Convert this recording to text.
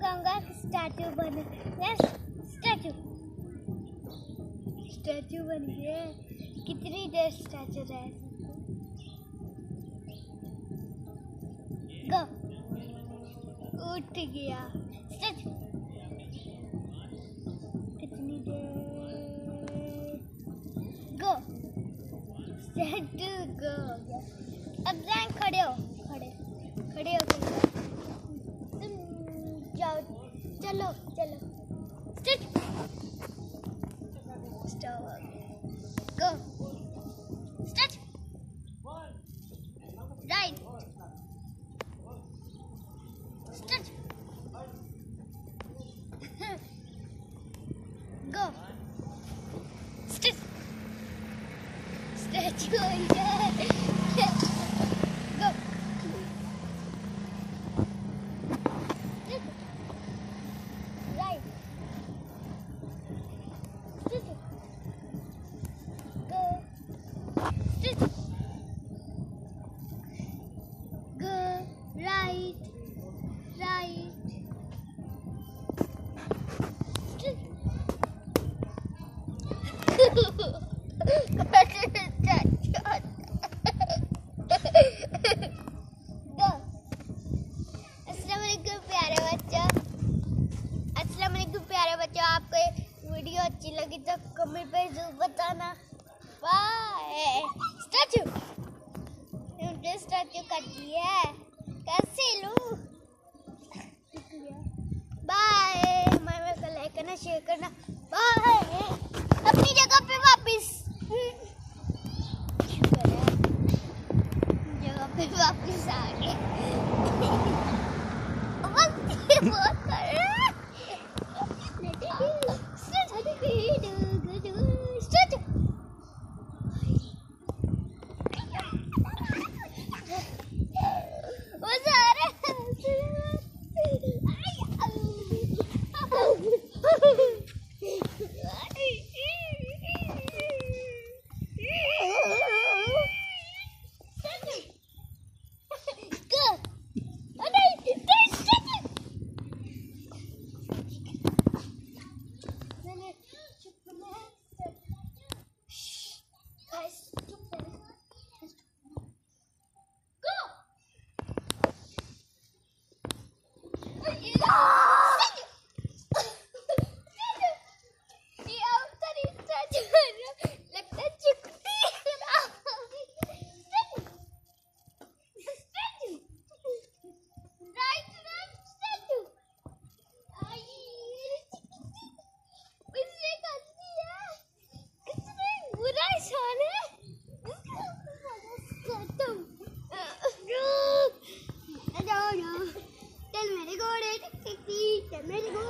कहूँगा स्टैचू बने। Yes, statue statue बन गए। कितनी देर स्टैचू रहे? गो, उठ गया स्टैचू। कितनी देर? गो, स्टैचू गो हो गया। अब ज़ैन खड़े हो, खड़े हो तुम जाओ, चलो चलो statue. Go. Stretch. Right. Stretch. Go. Stretch. Stretch. Go. Right. Stretch. Go, right. Go. अस्सलाम वालेकुम प्यारे बच्चों, आपको वीडियो अच्छी लगी तो कमेंट पे जरूर बताना। बाय। स्टैचू करती है, कैसे लूं? बाय। हमारे को लाइक करना, शेयर करना। बाय। अपनी जगह पे वापस आ गए। बहुत मेरे